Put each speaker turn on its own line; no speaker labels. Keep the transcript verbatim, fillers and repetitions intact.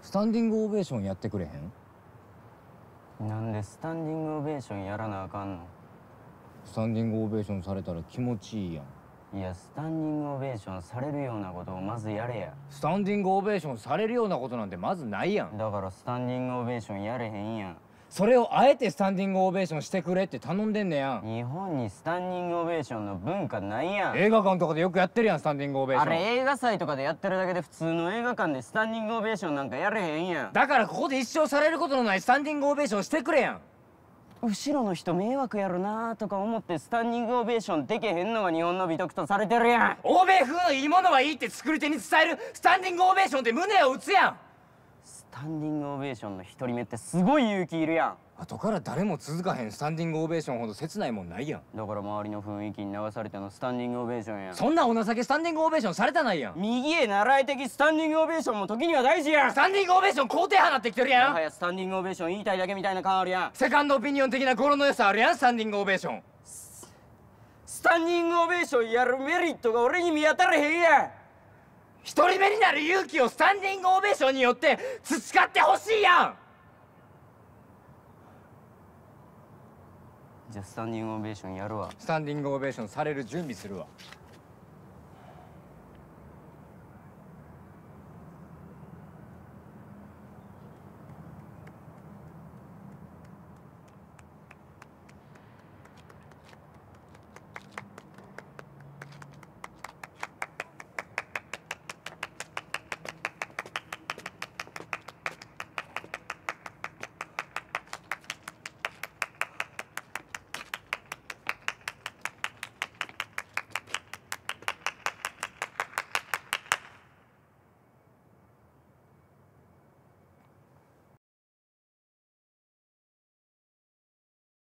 スタンディングオベーションやってくれへん？
なんでスタンディングオベーションやらなあかんの？
スタンディングオベーションされたら気持ちいいやん。
いや、スタンディングオベーションされるようなことをまずやれや。
スタンディングオベーションされるようなことなんてまずないやん。
だからスタンディングオベーションやれへんやん。
それをあえてスタンディングオベーションしてくれって頼んでんねやん。
日本にスタンディングオベーションの文化ないやん。
映画館とかでよくやってるやん、スタンディングオベーション。
あれ映画祭とかでやってるだけで、普通の映画館でスタンディングオベーションなんかやれへんやん。
だからここで一生されることのないスタンディングオベーションしてくれやん。
後ろの人迷惑やろなとか思ってスタンディングオベーションできへんのが日本の美徳とされてるやん。
欧米風のいいものはいいって作り手に伝えるスタンディングオベーションって胸を打つやん。
スタンディングオベーションの一人目ってすごい勇気いるやん。
後から誰も続かへんスタンディングオベーションほど切ないもんないやん。
だから周りの雰囲気に流されてのスタンディングオベーションやん。
そんなお情けスタンディングオベーションされたないやん。
右へ習い的スタンディングオベーションも時には大事やん。
スタンディングオベーション肯定派なってきてるやん。
もはやスタンディングオベーション言いたいだけみたいな感あるやん。
セカンドオピニオン的な語呂の良さあるやん、スタンディングオベーション。
スタンディングオベーションやるメリットが俺に見当たらへんやん。
一人目になる勇気をスタンディングオベーションによって培ってほしいやん。
じゃあスタンディングオベーションやるわ。
スタンディングオベーションされる準備するわ。